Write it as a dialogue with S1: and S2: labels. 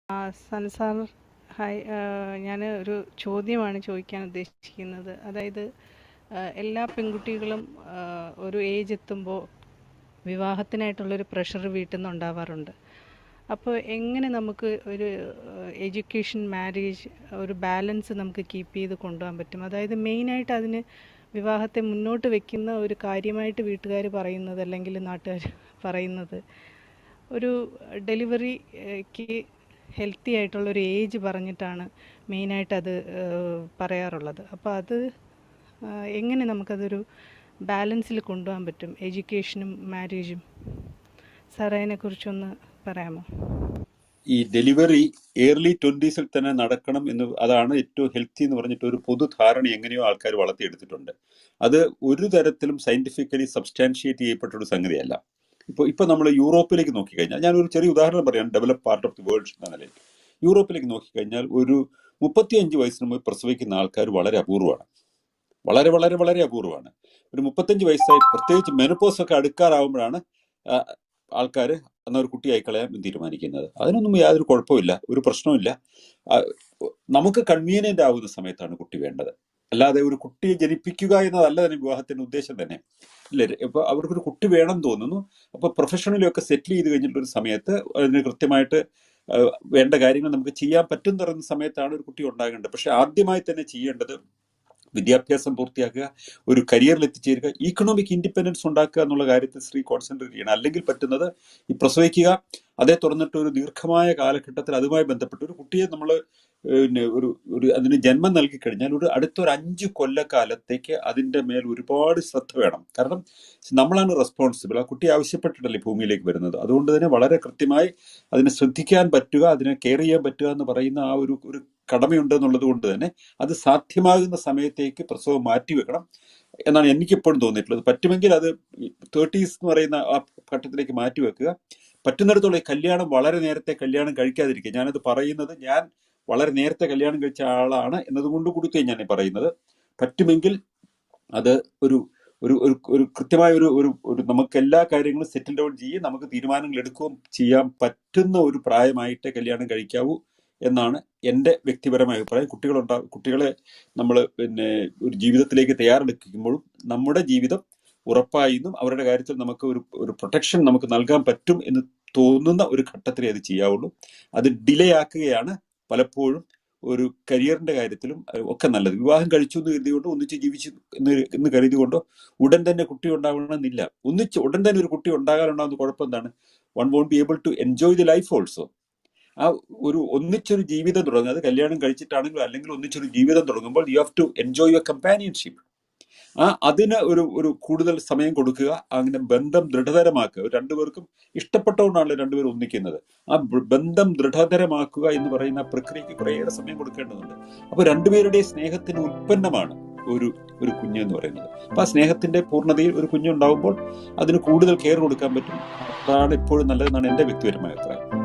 S1: Sansar hi. ഞാൻ ഒരു ചോദ്യമാണ് ചോദിക്കാൻ ഉദ്ദേശിക്കുന്നത്. അതായത് എല്ലാ പെൺകുട്ടികളും ഒരു ഏജ് എത്തുമ്പോൾ വിവാഹത്തിനായിട്ടുള്ളൊരു പ്രഷർ വീട്ടിൽ നിന്ന് ഉണ്ടാവാറുണ്ട്. അപ്പോൾ എങ്ങനെ നമുക്ക് ഒരു എഡ്യൂക്കേഷൻ മാരേജ് ഒരു ബാലൻസ് നമുക്ക് കീപ്പ് ചെയ്ത് കൊണ്ടുപോകാൻ പറ്റും? അതായത് മെയിനായിട്ട് അതിന് വിവാഹത്തെ മുന്നോട്ട് വെക്കുന്ന ഒരു കാര്യമായിട്ട് വീട്ടുകാർ പറയുന്നത് അല്ലെങ്കിൽ നാട്ടുകാർ പറയുന്നത് ഒരു ഡെലിവറിക്ക് ഹെൽത്തി ആയിട്ടുള്ളൊരു ഏജ് പറഞ്ഞിട്ടാണ് മെയിനായിട്ട് അത് പറയാറുള്ളത്. അപ്പോൾ അത് എങ്ങനെ നമുക്കതൊരു ബാലൻസിൽ കൊണ്ടുപോകാൻ പറ്റും, എഡ്യൂക്കേഷനും മാരേജും? സാർ അതിനെക്കുറിച്ചൊന്ന് പറയാമോ?
S2: ഈ ഡെലിവറി ഏർലി 20s തന്നെ നടക്കണം എന്ന്, അതാണ് ഏറ്റവും ഹെൽത്തി എന്ന് പറഞ്ഞിട്ട് ഒരു പൊതുധാരണ എങ്ങനെയോ ആൾക്കാർ വളർത്തിയെടുത്തിട്ടുണ്ട്. അത് ഒരു തരത്തിലും സയന്റിഫിക്കലി സബ്സ്റ്റാൻഷിയേറ്റ് ചെയ്യപ്പെട്ടൊരു സംഗതിയല്ല. ഇപ്പൊ നമ്മൾ യൂറോപ്പിലേക്ക് നോക്കിക്കഴിഞ്ഞാൽ, ഞാനൊരു ചെറിയ ഉദാഹരണം പറയാം, develop part of the world എന്ന നിലയിൽ യൂറോപ്പിലേക്ക് നോക്കിക്കഴിഞ്ഞാൽ ഒരു 35 വയസ്സിന് മുമ്പ് പ്രസവിക്കുന്ന ആൾക്കാർ വളരെ അപൂർവമാണ്. വളരെ വളരെ വളരെ അപൂർവമാണ്. ഒരു 35 വയസ്സായി, പ്രത്യേകിച്ച് മെനോപോസ് ഒക്കെ അടുക്കാറാവുമ്പോഴാണ് ആൾക്കാർ എന്നാൽ ഒരു കുട്ടിയായി കളയാൻ തീരുമാനിക്കുന്നത്. അതിനൊന്നും യാതൊരു കുഴപ്പമില്ല, ഒരു പ്രശ്നവുമില്ല. നമുക്ക് കൺവീനിയന്റ് ആവുന്ന സമയത്താണ് കുട്ടി വേണ്ടത്. അല്ലാതെ ഒരു കുട്ടിയെ ജനിപ്പിക്കുക എന്നതല്ല തന്നെ വിവാഹത്തിന്റെ ഉദ്ദേശം തന്നെ, ഇല്ലേ? ഇപ്പൊ അവർക്കൊരു കുട്ടി വേണം തോന്നുന്നു. അപ്പൊ പ്രൊഫഷണലൊക്കെ സെറ്റിൽ ചെയ്ത് കഴിഞ്ഞിട്ടൊരു സമയത്ത് അതിന് കൃത്യമായിട്ട് വേണ്ട കാര്യങ്ങൾ നമുക്ക് ചെയ്യാൻ പറ്റും പറയുന്ന സമയത്താണ് ഒരു കുട്ടി ഉണ്ടാകേണ്ടത്. പക്ഷെ ആദ്യമായി തന്നെ ചെയ്യേണ്ടത് വിദ്യാഭ്യാസം പൂർത്തിയാക്കുക, ഒരു കരിയറിൽ എത്തിച്ചേരുക, ഇക്കണോമിക് ഇൻഡിപെൻഡൻസ് ഉണ്ടാക്കുക എന്നുള്ള കാര്യത്തിൽ സ്ത്രീ കോൺസെൻട്രേറ്റ് ചെയ്യണം. അല്ലെങ്കിൽ പറ്റുന്നത് ഈ പ്രസവിക്കുക, അതേ തുറന്നിട്ട് ഒരു ദീർഘമായ കാലഘട്ടത്തിൽ അതുമായി ബന്ധപ്പെട്ട് ഒരു കുട്ടിയെ നമ്മൾ ഒരു അതിന് ജന്മം നൽകി കഴിഞ്ഞാൽ ഒരു അടുത്തൊരു 5 കൊല്ലക്കാലത്തേക്ക് അതിൻ്റെ മേൽ ഒരുപാട് ശ്രദ്ധ വേണം. കാരണം നമ്മളാണ് റെസ്പോൺസിബിൾ. ആ കുട്ടി ആവശ്യപ്പെട്ടിട്ടല്ലേ ഭൂമിയിലേക്ക് വരുന്നത്. അതുകൊണ്ട് തന്നെ വളരെ കൃത്യമായി അതിനെ ശ്രദ്ധിക്കാൻ പറ്റുക, അതിനെ കെയർ ചെയ്യാൻ പറ്റുക എന്ന് പറയുന്ന ആ ഒരു കടമയുണ്ട് എന്നുള്ളത് കൊണ്ട് തന്നെ അത് സാധ്യമാകുന്ന സമയത്തേക്ക് പ്രസവം മാറ്റിവെക്കണം എന്നാണ് എനിക്കെപ്പോഴും തോന്നിയിട്ടുള്ളത്. പറ്റുമെങ്കിൽ അത് 30s എന്ന് പറയുന്ന ആ ഘട്ടത്തിലേക്ക് മാറ്റിവെക്കുക. പറ്റുന്നിടത്തോളം കല്യാണം വളരെ നേരത്തെ കല്യാണം കഴിക്കാതിരിക്കുക. ഞാനത് പറയുന്നത്, ഞാൻ വളരെ നേരത്തെ കല്യാണം കഴിച്ച ആളാണ് എന്നതുകൊണ്ട് കൂടി ഞാൻ പറയുന്നത്. പറ്റുമെങ്കിൽ അത് ഒരു ഒരു ഒരു കൃത്യമായ ഒരു നമുക്ക് എല്ലാ കാര്യങ്ങളും സെറ്റിൽ ഡൗൺ ചെയ്യും, നമുക്ക് തീരുമാനങ്ങൾ എടുക്കുകയും ചെയ്യാൻ പറ്റുന്ന ഒരു പ്രായമായിട്ടേ കല്യാണം കഴിക്കാവൂ എന്നാണ് എൻ്റെ വ്യക്തിപരമായ അഭിപ്രായം. കുട്ടികളെ നമ്മൾ ഒരു ജീവിതത്തിലേക്ക് തയ്യാറെടുക്കുമ്പോഴും നമ്മുടെ ജീവിതം ഉറപ്പായും അവരുടെ കാര്യത്തിൽ നമുക്ക് ഒരു പ്രൊട്ടക്ഷൻ നമുക്ക് നൽകാൻ പറ്റും എന്ന് തോന്നുന്ന ഒരു ഘട്ടത്തിലേ അത് ചെയ്യാവുള്ളൂ. അത് ഡിലേ ആക്കുകയാണ് പലപ്പോഴും ഒരു കരിയറിന്റെ കാര്യത്തിലും ഒക്കെ നല്ലത്. വിവാഹം കഴിച്ചു എന്ന് കരുതികൊണ്ട് ഒന്നിച്ച് ജീവിച്ചു എന്ന് കരുതികൊണ്ടോ ഉടൻ തന്നെ കുട്ടി ഉണ്ടാവണമെന്നില്ല. ഉടൻ തന്നെ ഒരു കുട്ടി ഉണ്ടാകാനുണ്ടാകുന്ന കുഴപ്പം എന്താണ്? One won't be able to enjoy the life also. ആ ഒന്നിച്ചൊരു ജീവിതം തുടങ്ങുക, അത് കല്യാണം കഴിച്ചിട്ടാണെങ്കിലും അല്ലെങ്കിൽ ഒന്നിച്ചൊരു ജീവിതം തുടങ്ങുമ്പോൾ you have to enjoy your companionship. അതിന് ഒരു കൂടുതൽ സമയം കൊടുക്കുക, അങ്ങനെ ബന്ധം ദൃഢതരമാക്കുക. രണ്ടുപേർക്കും ഇഷ്ടപ്പെട്ടുകൊണ്ടാണല്ലോ രണ്ടുപേരും ഒന്നിക്കുന്നത്. ആ ബന്ധം ദൃഢതരമാക്കുക എന്ന് പറയുന്ന പ്രക്രിയക്ക് കുറേയേറെ സമയം കൊടുക്കേണ്ടതുണ്ട്. അപ്പൊ രണ്ടുപേരുടെ സ്നേഹത്തിന് ഉൽപ്പന്നമാണ് ഒരു കുഞ്ഞ് എന്ന് പറയുന്നത്. അപ്പൊ ആ സ്നേഹത്തിന്റെ പൂർണ്ണതയിൽ ഒരു കുഞ്ഞുണ്ടാവുമ്പോൾ അതിന് കൂടുതൽ കെയർ കൊടുക്കാൻ പറ്റും. അതാണ് എപ്പോഴും നല്ലതെന്നാണ് എൻ്റെ വ്യക്തിപരമായ അഭിപ്രായം.